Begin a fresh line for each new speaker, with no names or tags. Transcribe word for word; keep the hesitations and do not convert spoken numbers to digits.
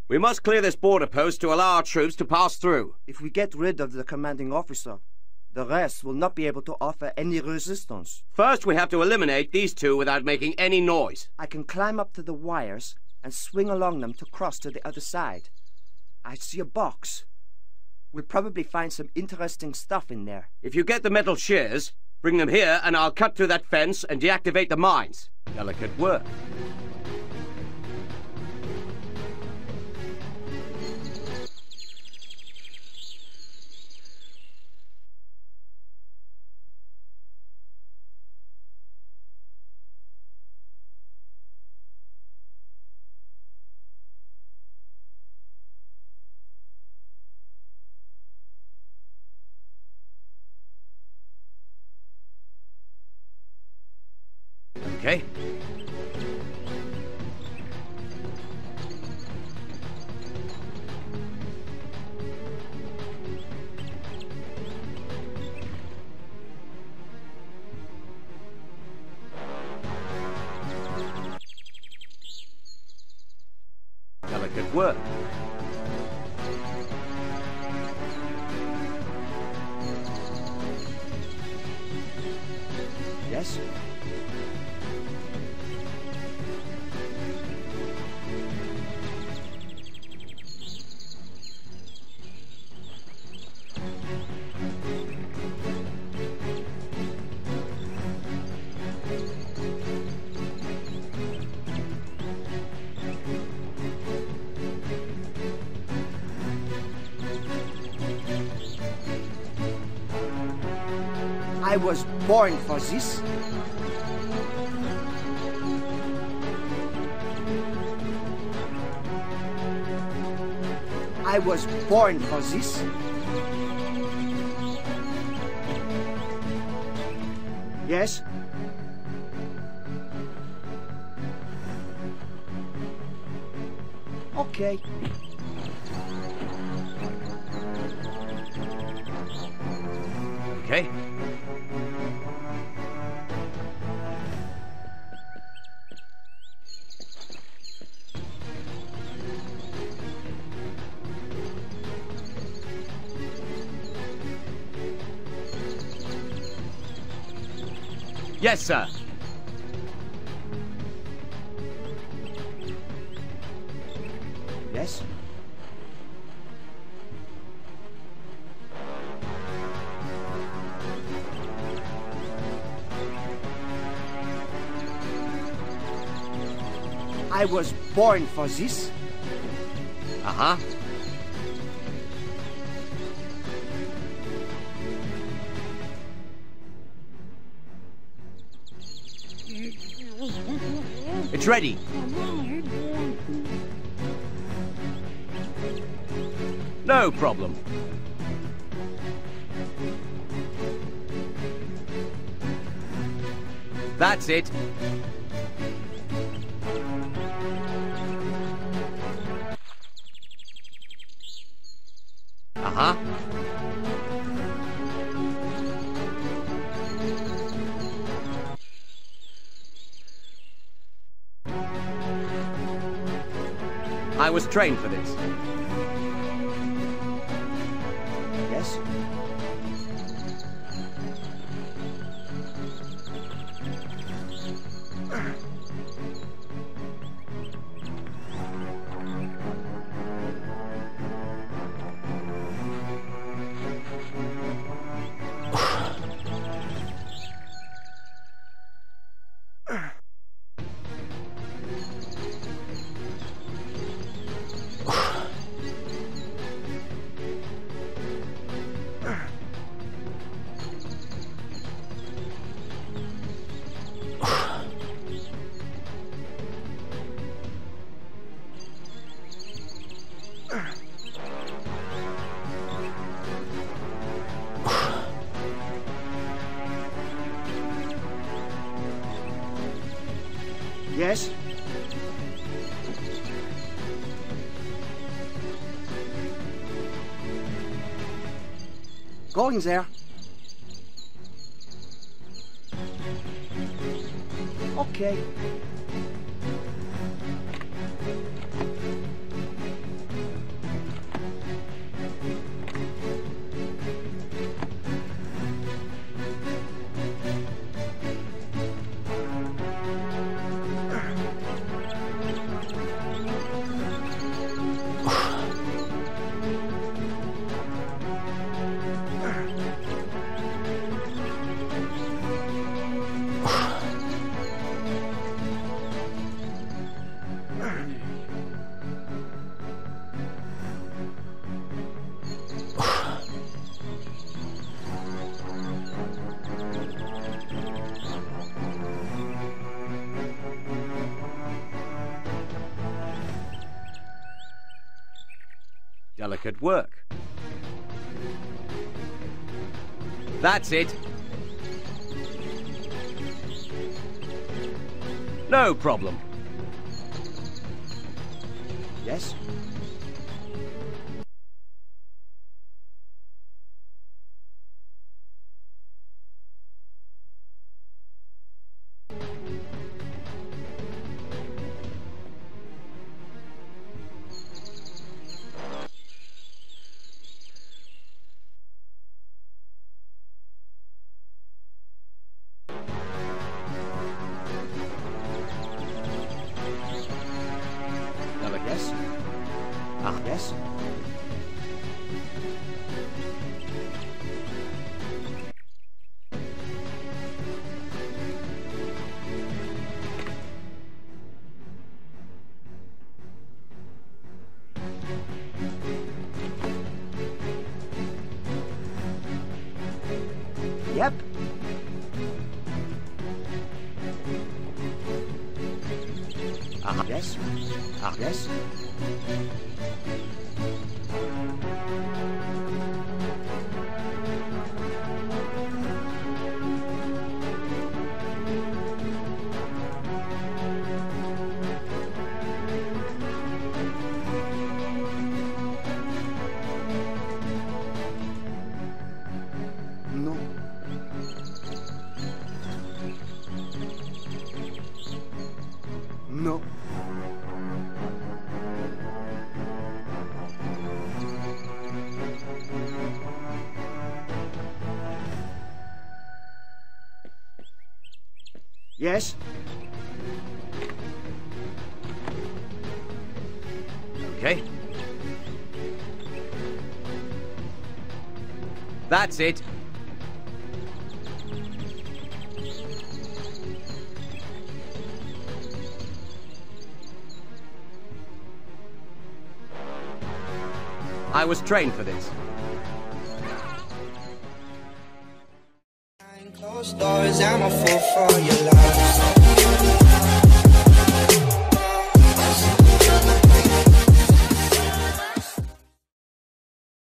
We must clear this border post to allow our troops to pass through.
If we get rid of the commanding officer, the rest will not be able to offer any resistance.
First, we have to eliminate these two without making any noise.
I can climb up to the wires and swing along them to cross to the other side. I see a box. We'll probably find some interesting stuff in there.
If you get the metal shears, bring them here and I'll cut through that fence and deactivate the mines. Delicate work. Okay. Delicate work.
Yes? I was born for this. I was born for this. Yes? Okay.
Okay. Yes, sir.
Yes? I was born for this.
Uh-huh. It's ready. No problem. That's it. Uh-huh. I was trained for this.
Yes? Yes? Going there. Okay.
Delicate work. That's it. No problem.
Yes? Yes? Ah, yes? Yep. Ah, yes? Ah, yes? No. No. Yes?
Okay. That's it. I was trained for this.
Closed doors, I'm a fool for your love.